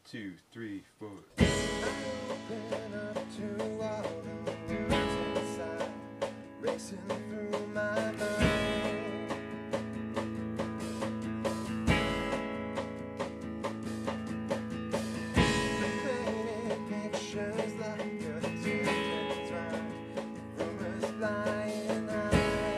2, 3, 4. Open up to all the words inside, racing through my mind. Painted pictures like a tinted twine, rumors flying high.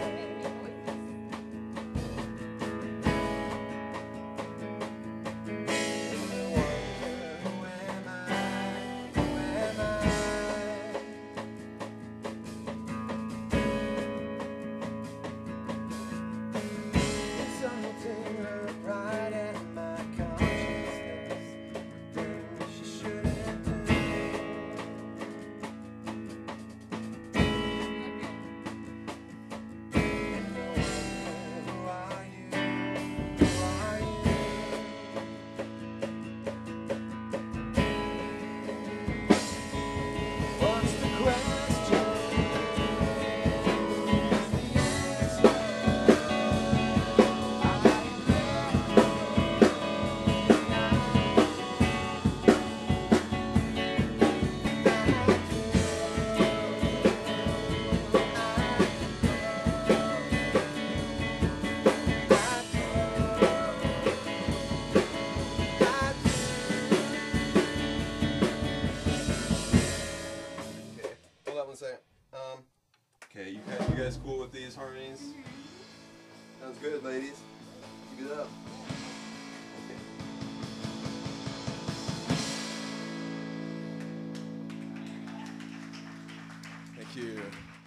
Hold on one second. Okay, you guys cool with these harmonies? Sounds good, ladies. Keep it up. Thank you.